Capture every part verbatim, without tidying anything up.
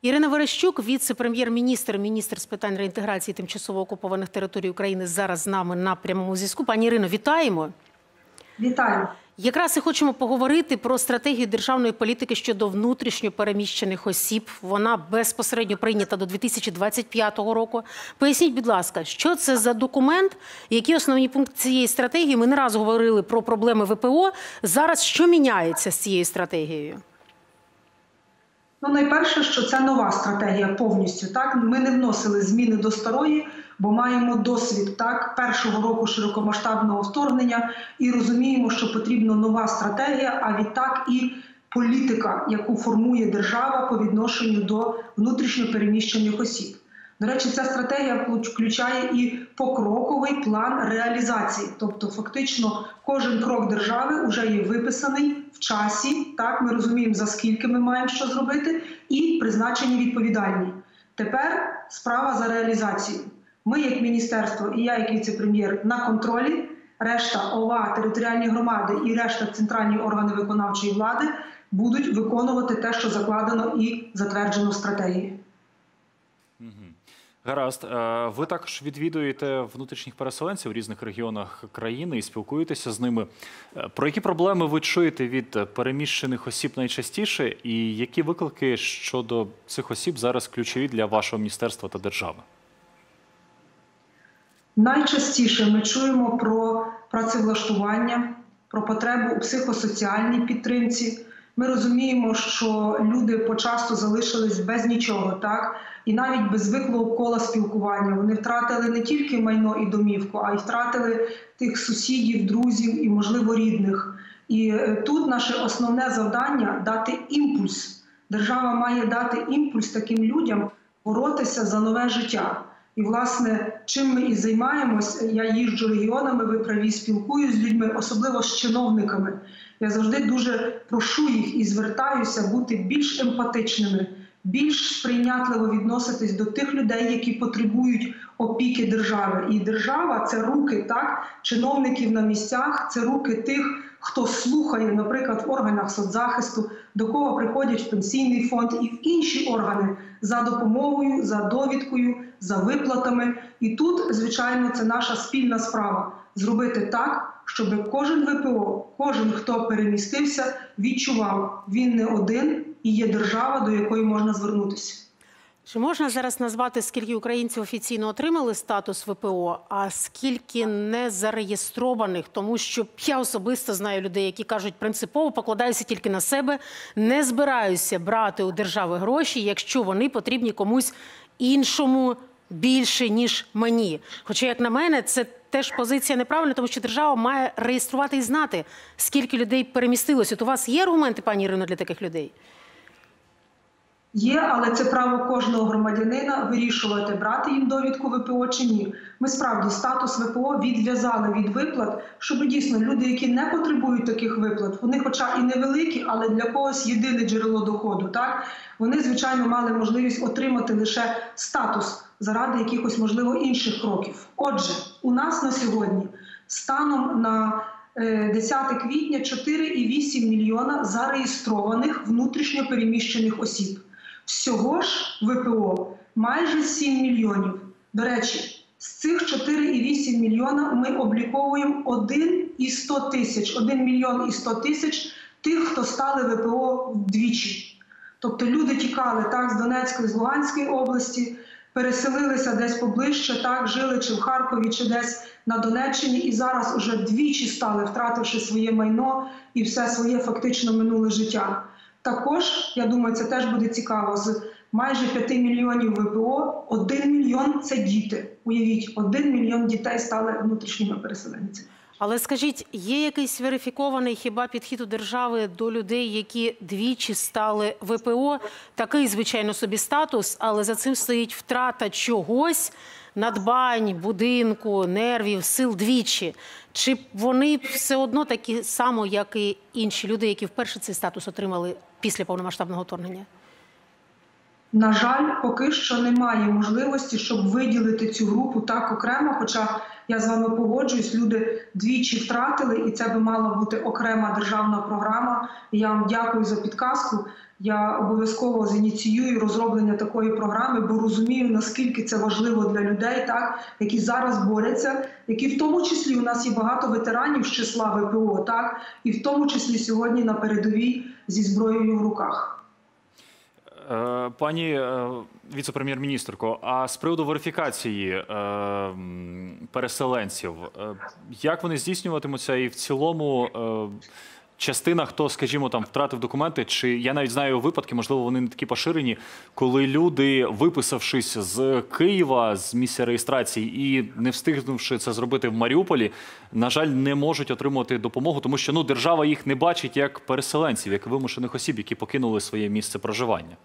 Ірина Верещук, віце-прем'єр-міністр, міністр з питань реінтеграції тимчасово окупованих територій України, зараз з нами на прямому зв'язку. Пані Ірино, вітаємо. Вітаю. Якраз і хочемо поговорити про стратегію державної політики щодо внутрішньо переміщених осіб. Вона безпосередньо прийнята до дві тисячі двадцять п'ятого року. Поясніть, будь ласка, що це за документ, які основні пункти цієї стратегії? Ми не раз говорили про проблеми ВПО. Зараз що міняється з цією стратегією? Ну, найперше, що це нова стратегія повністю. Так? Ми не вносили зміни до старої, бо маємо досвід так, першого року широкомасштабного вторгнення і розуміємо, що потрібна нова стратегія, а відтак і політика, яку формує держава по відношенню до внутрішньо переміщених осіб. До речі, ця стратегія включає і покроковий план реалізації. Тобто, фактично, кожен крок держави вже є виписаний в часі, так, ми розуміємо, за скільки ми маємо що зробити, і призначені відповідальні. Тепер справа за реалізацією. Ми, як міністерство, і я, як віце-прем'єр, на контролі, решта ОВА, територіальні громади і решта центральні органи виконавчої влади будуть виконувати те, що закладено і затверджено в стратегії. Гаразд. Ви також відвідуєте внутрішніх переселенців в різних регіонах країни і спілкуєтеся з ними. Про які проблеми ви чуєте від переміщених осіб найчастіше і які виклики щодо цих осіб зараз ключові для вашого міністерства та держави? Найчастіше ми чуємо про працевлаштування, про потребу у психосоціальній підтримці. Ми розуміємо, що люди почасто залишились без нічого, так? І навіть без звиклого кола спілкування. Вони втратили не тільки майно і домівку, а й втратили тих сусідів, друзів і, можливо, рідних. І тут наше основне завдання – дати імпульс. Держава має дати імпульс таким людям боротися за нове життя. І, власне, чим ми і займаємось, я їжджу регіонами, ви праві, спілкуюсь з людьми, особливо з чиновниками. Я завжди дуже прошу їх і звертаюся бути більш емпатичними, більш сприйнятливо відноситись до тих людей, які потребують опіки держави. І держава – це руки, так, чиновників на місцях, це руки тих, хто слухає, наприклад, в органах соцзахисту, до кого приходять в пенсійний фонд і в інші органи за допомогою, за довідкою, за виплатами. І тут, звичайно, це наша спільна справа – зробити так, щоб кожен ВПО, кожен, хто перемістився, відчував, він не один і є держава, до якої можна звернутися. Чи можна зараз назвати, скільки українців офіційно отримали статус ВПО, а скільки не зареєстрованих? Тому що я особисто знаю людей, які кажуть, принципово покладаюся тільки на себе, не збираюся брати у держави гроші, якщо вони потрібні комусь іншому більше, ніж мені. Хоча, як на мене, це теж позиція неправильна, тому що держава має реєструвати і знати, скільки людей перемістилося. От у вас є аргументи, пані Ірино, для таких людей? Є, але це право кожного громадянина вирішувати, брати їм довідку ВПО чи ні. Ми справді статус ВПО відв'язали від виплат, щоб дійсно люди, які не потребують таких виплат, вони хоча і невеликі, але для когось єдине джерело доходу, так? Вони, звичайно, мали можливість отримати лише статус заради якихось, можливо, інших кроків. Отже, у нас на сьогодні станом на десяте квітня чотири і вісім мільйона зареєстрованих внутрішньо переміщених осіб. Всього ж ВПО майже сім мільйонів. До речі, з цих чотири і вісім мільйона ми обліковуємо один і сто тисяч, один мільйон і сто тисяч тих, хто стали ВПО вдвічі. Тобто люди тікали так з Донецької, з Луганської області, переселилися десь поближче, так, жили чи в Харкові, чи десь на Донеччині, і зараз уже двічі стали, втративши своє майно і все своє фактично минуле життя. Також, я думаю, це теж буде цікаво, з майже п'яти мільйонів ВПО один мільйон – це діти. Уявіть, один мільйон дітей стали внутрішніми переселенцями. Але скажіть, є якийсь верифікований хіба підхід у держави до людей, які двічі стали ВПО? Такий, звичайно, собі статус, але за цим стоїть втрата чогось, надбань, будинку, нервів, сил двічі. Чи вони все одно такі само, як і інші люди, які вперше цей статус отримали після повномасштабного вторгнення? На жаль, поки що немає можливості, щоб виділити цю групу так окремо, хоча я з вами погоджуюсь, люди двічі втратили, і це би мала бути окрема державна програма. І я вам дякую за підказку. Я обов'язково зініціюю розроблення такої програми, бо розумію, наскільки це важливо для людей, так, які зараз борються, які в тому числі у нас є багато ветеранів з числа ВПО, так, і в тому числі сьогодні на передовій зі зброєю в руках. Пані віце-прем'єр-міністерко, а з приводу верифікації переселенців, як вони здійснюватимуться і в цілому частина, хто, скажімо, там втратив документи, чи я навіть знаю випадки, можливо, вони не такі поширені, коли люди, виписавшись з Києва, з місця реєстрації і не встигнувши це зробити в Маріуполі, на жаль, не можуть отримувати допомогу, тому що ну, держава їх не бачить як переселенців, як вимушених осіб, які покинули своє місце проживання.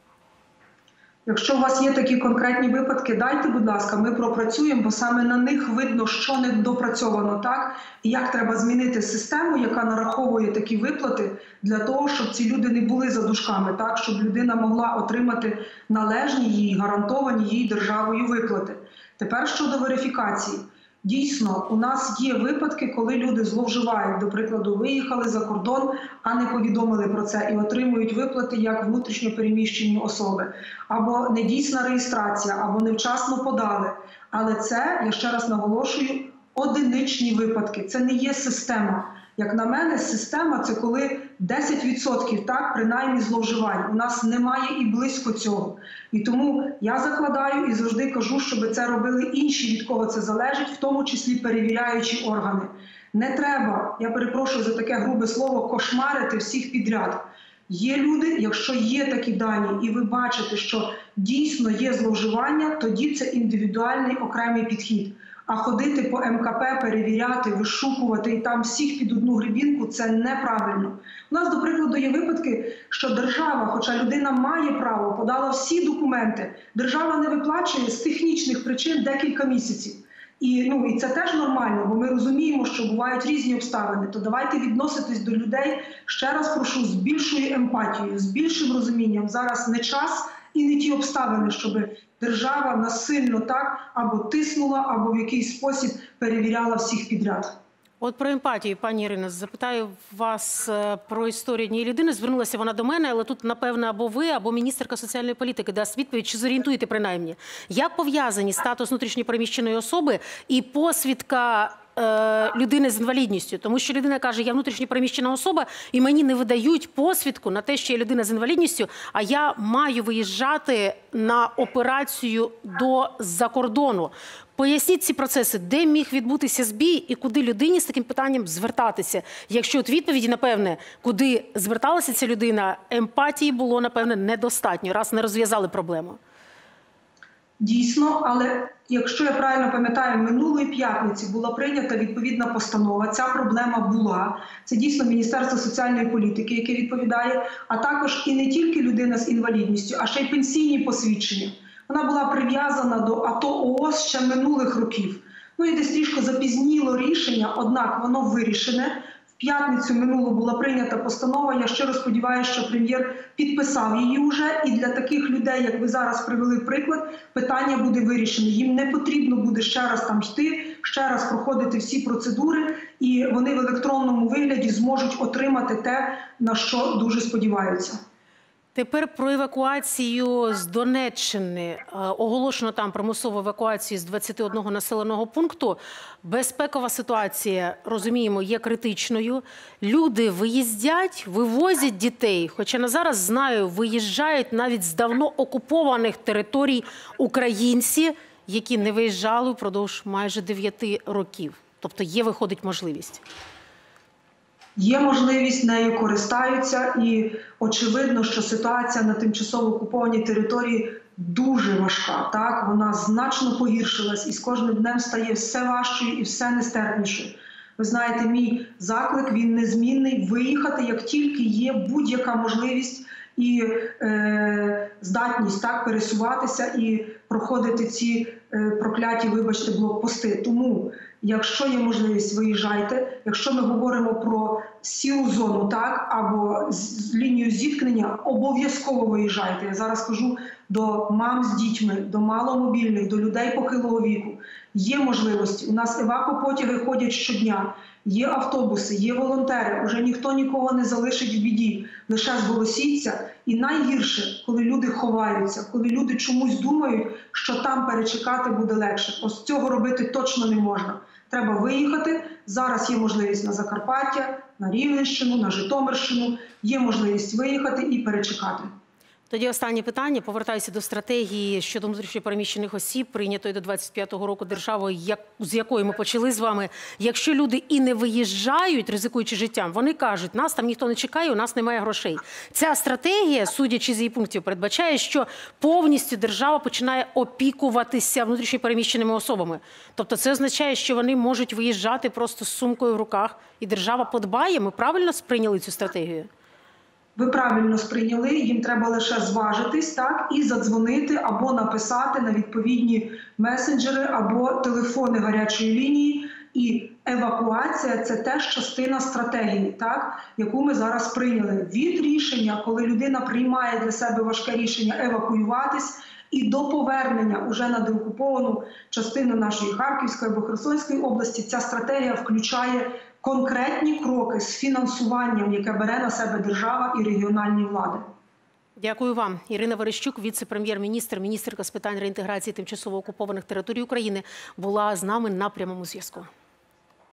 Якщо у вас є такі конкретні випадки, дайте, будь ласка, ми пропрацюємо, бо саме на них видно, що не допрацьовано так, і як треба змінити систему, яка нараховує такі виплати, для того, щоб ці люди не були за дужками, так, щоб людина могла отримати належні їй, гарантовані їй державою виплати. Тепер щодо верифікації. Дійсно, у нас є випадки, коли люди зловживають, до прикладу, виїхали за кордон, а не повідомили про це і отримують виплати як внутрішньо переміщені особи. Або недійсна реєстрація, або невчасно подали. Але це, я ще раз наголошую, одиничні випадки. Це не є система. Як на мене, система – це коли десять відсотків, так, принаймні, зловживань. У нас немає і близько цього. І тому я закладаю і завжди кажу, щоб це робили інші, від кого це залежить, в тому числі перевіряючі органи. Не треба, я перепрошую за таке грубе слово, кошмарити всіх підряд. Є люди, якщо є такі дані, і ви бачите, що дійсно є зловживання, тоді це індивідуальний окремий підхід. А ходити по ем ка пе, перевіряти, вишукувати і там всіх під одну гребінку – це неправильно. У нас, до прикладу, є випадки, що держава, хоча людина має право, подала всі документи, держава не виплачує з технічних причин декілька місяців. І, ну, і це теж нормально, бо ми розуміємо, що бувають різні обставини. То давайте відноситись до людей, ще раз прошу, з більшою емпатією, з більшим розумінням. Зараз не час і не ті обставини, щоб держава насильно так або тиснула, або в якийсь спосіб перевіряла всіх підряд. От про емпатію, пані Ірино, запитаю вас про історію однієї людини. Звернулася вона до мене, але тут, напевно, або ви, або міністерка соціальної політики дасть відповідь, чи зорієнтуєте принаймні. Як пов'язані статус внутрішньопереміщеної особи і посвідка е, людини з інвалідністю? Тому що людина каже, я внутрішньопереміщена особа, і мені не видають посвідку на те, що я людина з інвалідністю, а я маю виїжджати на операцію до-за кордону. Поясніть ці процеси, де міг відбутися збій і куди людині з таким питанням звертатися. Якщо от відповіді, напевне, куди зверталася ця людина, емпатії було, напевне, недостатньо, раз не розв'язали проблему. Дійсно, але якщо я правильно пам'ятаю, минулої п'ятниці була прийнята відповідна постанова, ця проблема була. Це дійсно Міністерство соціальної політики, яке відповідає, а також і не тільки людина з інвалідністю, а ще й пенсійні посвідчення. Вона була прив'язана до АТО-ООС ще минулих років. Ну і десь трішки запізніло рішення, однак воно вирішене. В п'ятницю минулу була прийнята постанова. Я щиро сподіваюся, що прем'єр підписав її вже. І для таких людей, як ви зараз привели приклад, питання буде вирішене. Їм не потрібно буде ще раз там йти, ще раз проходити всі процедури. І вони в електронному вигляді зможуть отримати те, на що дуже сподіваються. Тепер про евакуацію з Донеччини. Оголошено там примусову евакуацію з двадцяти одного населеного пункту. Безпекова ситуація, розуміємо, є критичною. Люди виїздять, вивозять дітей. Хоча на зараз, знаю, виїжджають навіть з давно окупованих територій українці, які не виїжджали впродовж майже дев'яти років. Тобто є, виходить, можливість. Є можливість, нею користаються, і очевидно, що ситуація на тимчасово окупованій території дуже важка. Так? Вона значно погіршилась і з кожним днем стає все важчою і все нестерпнішою. Ви знаєте, мій заклик, він незмінний – виїхати, як тільки є будь-яка можливість і е, здатність так, пересуватися і проходити ці е, прокляті, вибачте, блокпости. Тому Якщо є можливість, виїжджайте. Якщо ми говоримо про сіру зону, так, або з лінію зіткнення, обов'язково виїжджайте. Я зараз кажу до мам з дітьми, до маломобільних, до людей похилого віку. Є можливості. У нас евакопотяги ходять щодня. Є автобуси, є волонтери. Уже ніхто нікого не залишить в біді. Лише зголосіться. І найгірше, коли люди ховаються, коли люди чомусь думають, що там перечекати буде легше. Ось цього робити точно не можна. Треба виїхати. Зараз є можливість на Закарпаття, на Рівненщину, на Житомирщину. Є можливість виїхати і перечекати. Тоді останнє питання. Повертаюся до стратегії щодо внутрішньопереміщених осіб, прийнятої до двадцять п'ятого року державою, як, з якої ми почали з вами. Якщо люди і не виїжджають, ризикуючи життям, вони кажуть, нас там ніхто не чекає, у нас немає грошей. Ця стратегія, судячи з її пунктів, передбачає, що повністю держава починає опікуватися внутрішньопереміщеними особами. Тобто це означає, що вони можуть виїжджати просто з сумкою в руках, і держава подбає. Ми правильно сприйняли цю стратегію? Ви правильно сприйняли, їм треба лише зважитись, так, і задзвонити або написати на відповідні месенджери або телефони гарячої лінії. І евакуація – це теж частина стратегії, так, яку ми зараз прийняли. Від рішення, коли людина приймає для себе важке рішення евакуюватись, і до повернення уже на деокуповану частину нашої Харківської або Херсонської області, ця стратегія включає конкретні кроки з фінансуванням, яке бере на себе держава і регіональні влади. Дякую вам. Ірина Верещук, віце-прем'єр-міністр, міністерка з питань реінтеграції тимчасово окупованих територій України, була з нами на прямому зв'язку.